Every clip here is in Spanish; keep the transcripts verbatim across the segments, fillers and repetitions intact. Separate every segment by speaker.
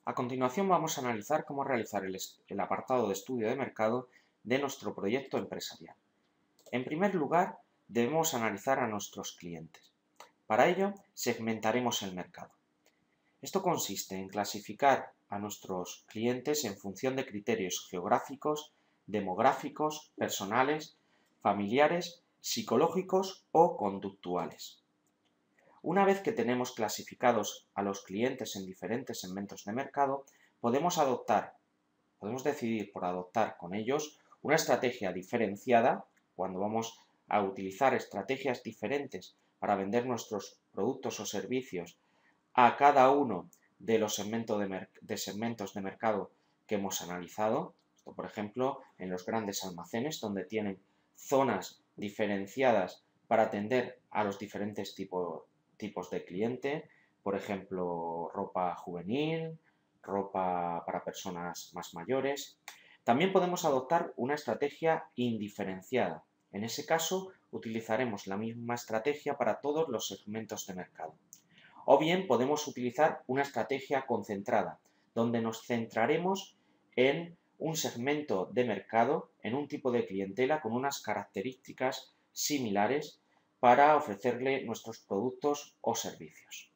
Speaker 1: A continuación vamos a analizar cómo realizar el, el apartado de estudio de mercado de nuestro proyecto empresarial. En primer lugar, debemos analizar a nuestros clientes. Para ello, segmentaremos el mercado. Esto consiste en clasificar a nuestros clientes en función de criterios geográficos, demográficos, personales, familiares, psicológicos o conductuales. Una vez que tenemos clasificados a los clientes en diferentes segmentos de mercado, podemos adoptar, podemos decidir por adoptar con ellos una estrategia diferenciada cuando vamos a utilizar estrategias diferentes para vender nuestros productos o servicios a cada uno de los segmentos de, de segmentos de mercado que hemos analizado. Esto, por ejemplo, en los grandes almacenes donde tienen zonas diferenciadas para atender a los diferentes tipos tipos de cliente, por ejemplo, ropa juvenil, ropa para personas más mayores. También podemos adoptar una estrategia indiferenciada. En ese caso, utilizaremos la misma estrategia para todos los segmentos de mercado. O bien podemos utilizar una estrategia concentrada, donde nos centraremos en un segmento de mercado, en un tipo de clientela con unas características similares para ofrecerle nuestros productos o servicios.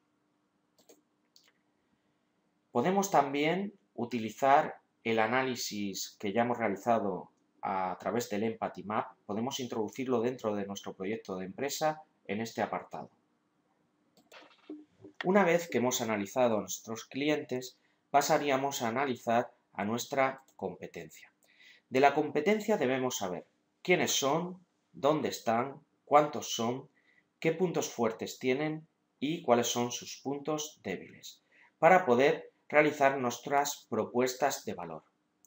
Speaker 1: Podemos también utilizar el análisis que ya hemos realizado a través del Empathy Map, podemos introducirlo dentro de nuestro proyecto de empresa en este apartado. Una vez que hemos analizado a nuestros clientes, pasaríamos a analizar a nuestra competencia. De la competencia debemos saber quiénes son, dónde están, cuántos son, qué puntos fuertes tienen y cuáles son sus puntos débiles, para poder realizar nuestras propuestas de valor.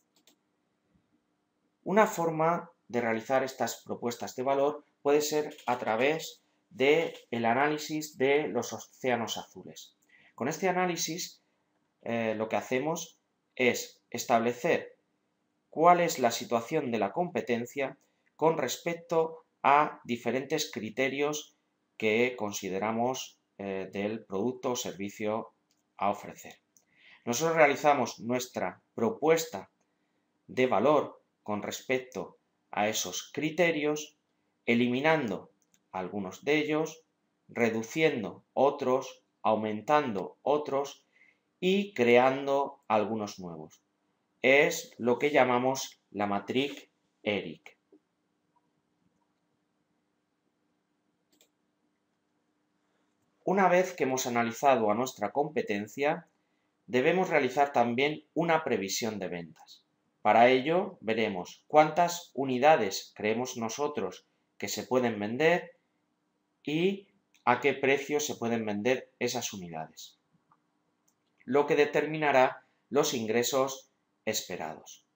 Speaker 1: Una forma de realizar estas propuestas de valor puede ser a través del análisis de los océanos azules. Con este análisis eh, lo que hacemos es establecer cuál es la situación de la competencia con respecto a diferentes criterios que consideramos eh, del producto o servicio a ofrecer. Nosotros realizamos nuestra propuesta de valor con respecto a esos criterios, eliminando algunos de ellos, reduciendo otros, aumentando otros y creando algunos nuevos. Es lo que llamamos la matriz Eric. Una vez que hemos analizado a nuestra competencia, debemos realizar también una previsión de ventas. Para ello, veremos cuántas unidades creemos nosotros que se pueden vender y a qué precio se pueden vender esas unidades, lo que determinará los ingresos esperados.